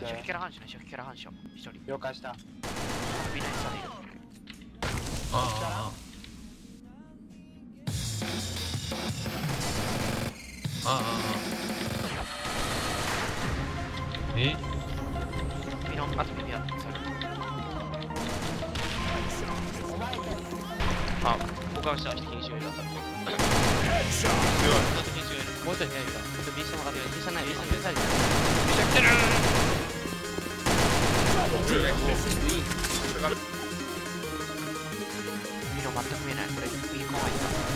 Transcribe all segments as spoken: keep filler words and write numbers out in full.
初期キャラ反射ね、初期キャラ反射。一人。 了解した。 ビナイスされる。 ああああああえミノン、あとミノン、それ。あ、僕はした人禁止を入れた。強い。もう一人部屋いるから。ちょっと B さん上がるよ。B さんない、B さん出たり。めちゃくちゃるミノン全く見えない。これ B 構えた。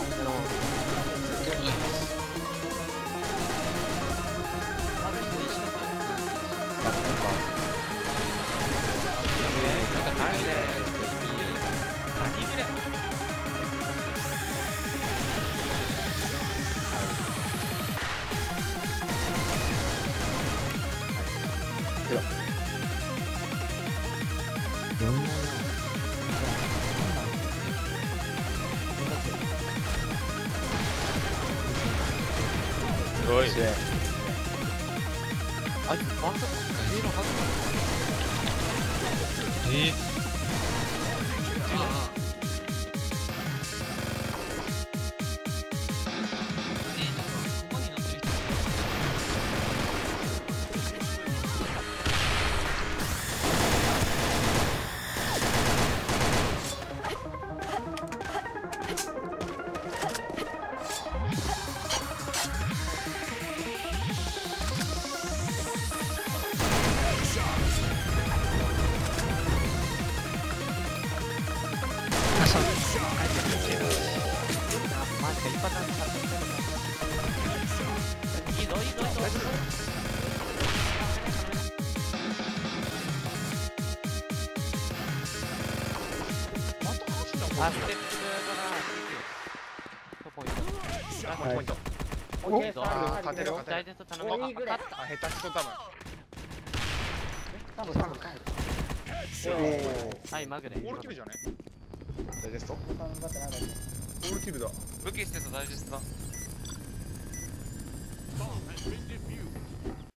すごい。 あいつバンド上のはずえマジか一発なんかいいぞいいぞいいぞあ、ステップかな。ポイント。ポイント。オッケーぞ。 勝てる勝てる。 大絶と頼む。あ、勝った。 あ、下手くそ多分。 多分多分はい、マグで。 オールキルじゃね？ダイジェスト？オ頑張ってないだけールキルだ。 武器捨てた大事だ。